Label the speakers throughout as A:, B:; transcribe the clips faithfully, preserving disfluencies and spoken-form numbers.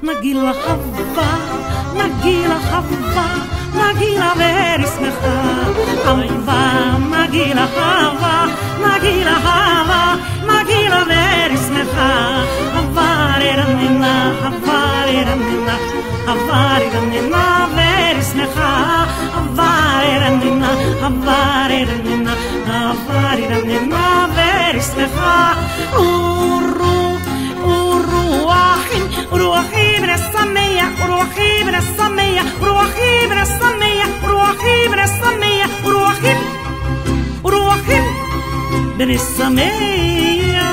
A: נגילה חווה, נגילה חווה, נגילה ונשמחה. חווה, נגילה חווה, נגילה חווה, נגילה ונשמחה. חווה רננה, חווה רננה, חווה רננה ונשמחה. חווה רננה, חווה רננה, חווה רננה ונשמחה. رواحي من السمية روحي من السمية روحي من السمية روحي من السمية روحي روحي من السمية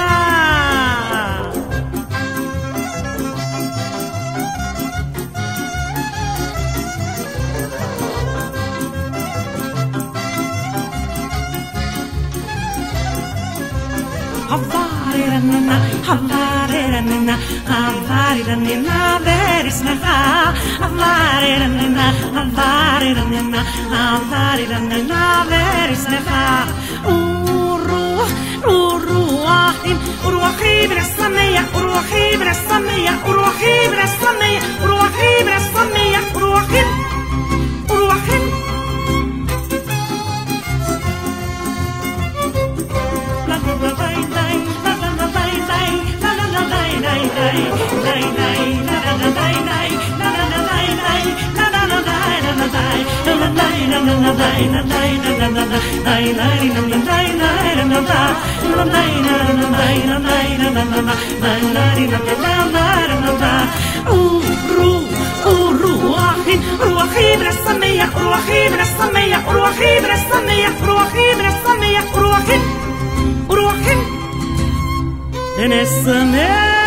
A: حضاري رننا حضاري رننا حضاري رننا ونسمها. حضاري رننا حضاري رننا حضاري رننا ونسمها. وروح وروحي وروحي من السمية وروحي من السمية وروحي من السمية وروحي من السمية وروحي وروحي روحي من السمية روحي من السمية روحي من السمية روحي من السمية روحي روحي من السمية